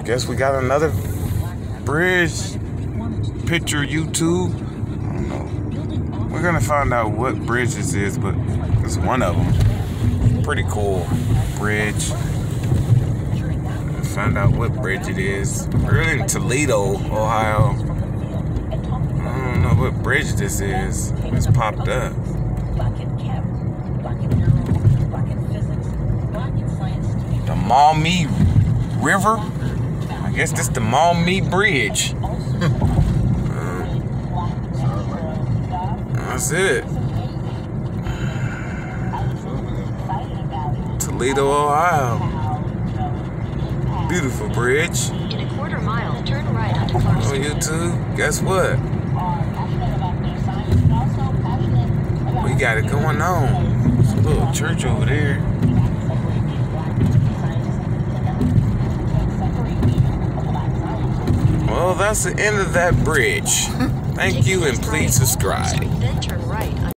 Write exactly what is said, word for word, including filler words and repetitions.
guess we got another bridge picture, YouTube. I don't know. We're gonna find out what bridge this is, but it's one of them. Pretty cool bridge. Find out what bridge it is. We're in Toledo, Ohio. I don't know what bridge this is. It's popped up. The Muamee River. I guess this is the Muamee Bridge. That's it. Toledo, Ohio. Beautiful bridge. In a quarter mile, turn right onto Clark Oh, YouTube, guess what? We got it going on. There's a little church over there. Well, that's the end of that bridge. Thank you, and please subscribe. Then turn right.